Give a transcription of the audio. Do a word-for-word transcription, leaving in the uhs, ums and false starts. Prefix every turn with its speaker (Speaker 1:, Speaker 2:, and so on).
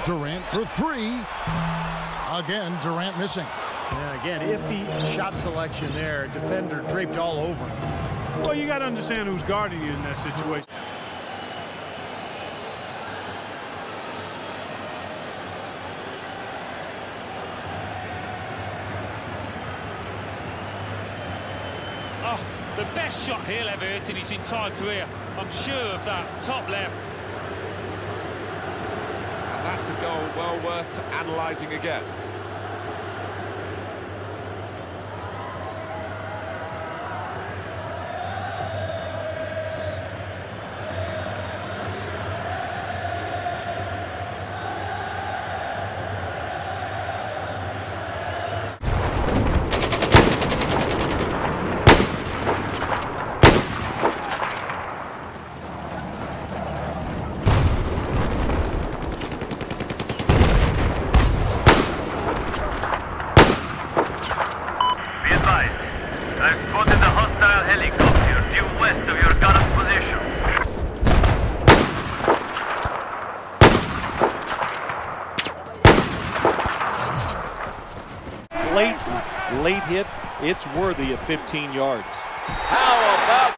Speaker 1: Durant for three. Again, Durant missing.
Speaker 2: Yeah, again, iffy shot selection there. Defender draped all over him.
Speaker 3: Well, you got to understand who's guarding you in that situation.
Speaker 4: Oh, the best shot he'll ever hit in his entire career. I'm sure of that. Top left.
Speaker 5: And that's a goal well worth analysing again.
Speaker 6: I've spotted a hostile helicopter due west of your current position.
Speaker 7: Late, late hit, it's worthy of fifteen yards.
Speaker 5: How about